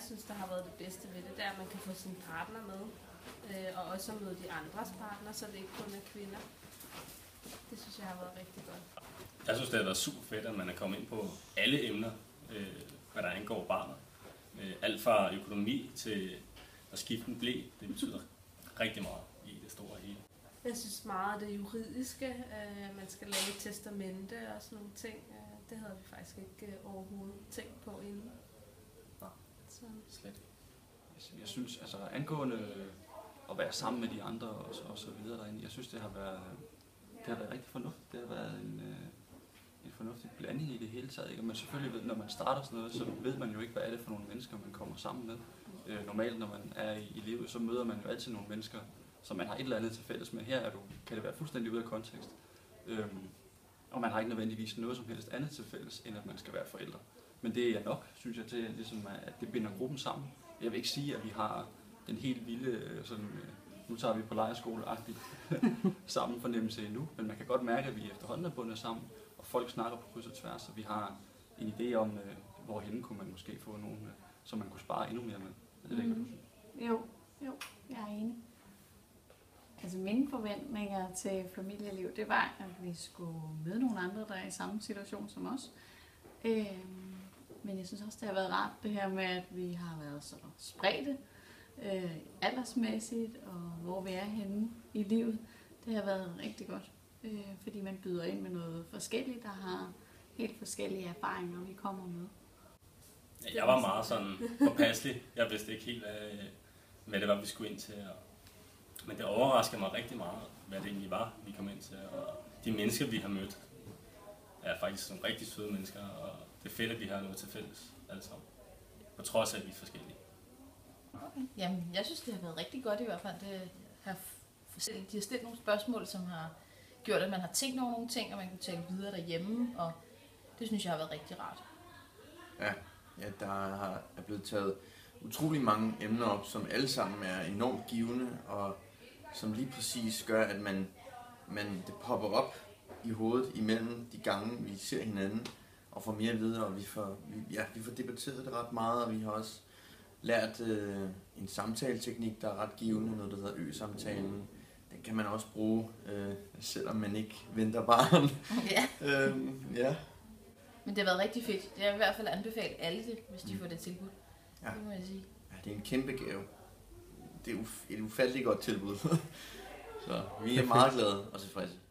synes, der har været det bedste ved det, det er, at man kan få sin partner med, og også møde de andres partner, så det ikke kun er kvinder. Det synes jeg har været rigtig godt. Jeg synes, det har været super fedt, at man er kommet ind på alle emner, hvad der angår barnet. Alt fra økonomi til at skifte en ble, det betyder rigtig meget i det store hele. Jeg synes meget af det juridiske, man skal lave et testamente og sådan nogle ting, det havde vi faktisk ikke overhovedet tænkt på inden. Så. Slet ikke. Jeg synes, altså angående at være sammen med de andre og så videre derinde, jeg synes, det har været rigtig fornuftigt. Det har været en fornuftig blanding i det hele taget. Ikke? Og man selvfølgelig ved, når man starter sådan noget, så ved man jo ikke, hvad er det for nogle mennesker, man kommer sammen med. Normalt, når man er i livet, så møder man jo altid nogle mennesker, som man har et eller andet til fælles med. Her kan det være fuldstændig ude af kontekst. Og man har ikke nødvendigvis noget som helst andet til fælles, end at man skal være forældre. Men det er nok, synes jeg, til ligesom, at det binder gruppen sammen. Jeg vil ikke sige, at vi har den helt vilde, sådan, nu tager vi på lejrskole-agtigt sammen fornemmelse endnu, men man kan godt mærke, at vi efterhånden er bundet sammen, og folk snakker på kryds og tværs, og vi har en idé om, hvorhen kunne man måske få nogen, som man kunne spare endnu mere med. Det er det, du synes? Jo, jeg er enig. Altså mine forventninger til familieliv, det var, at vi skulle møde nogle andre, der er i samme situation som os. Men jeg synes også, det har været rart, det her med, at vi har været så spredte aldersmæssigt, og hvor vi er henne i livet. Det har været rigtig godt, fordi man byder ind med noget forskelligt, der har helt forskellige erfaringer, vi kommer med. Ja, jeg var meget sådan påpasselig. Jeg vidste ikke helt, hvad det var, vi skulle ind til. Men det overraskede mig rigtig meget, hvad det egentlig var, vi kom ind til. Og de mennesker, vi har mødt, er faktisk nogle rigtig søde mennesker, og det er fedt, at vi har noget til fælles alle sammen. På trods af, at vi er forskellige. Okay. Jamen, jeg synes, det har været rigtig godt i hvert fald. De har stillet nogle spørgsmål, som har gjort, at man har tænkt over nogle ting, og man kan tale videre derhjemme, og det synes jeg har været rigtig rart. Ja, der er blevet taget utrolig mange emner op, som alle sammen er enormt givende, og som lige præcis gør, at det popper op i hovedet imellem de gange, vi ser hinanden, og får mere at vide, og vi får debatteret det ret meget, og vi har også lært en samtaleteknik, der er ret givende, noget der hedder ø-samtalen. Den kan man også bruge, selvom man ikke venter barn. Ja. Men det har været rigtig fedt. Jeg vil i hvert fald anbefale alle det, hvis de får det tilbud. Ja. Det må jeg sige. Ja, det er en kæmpe gave. Det er et ufatteligt godt tilbud. Så vi er meget glade og tilfredse.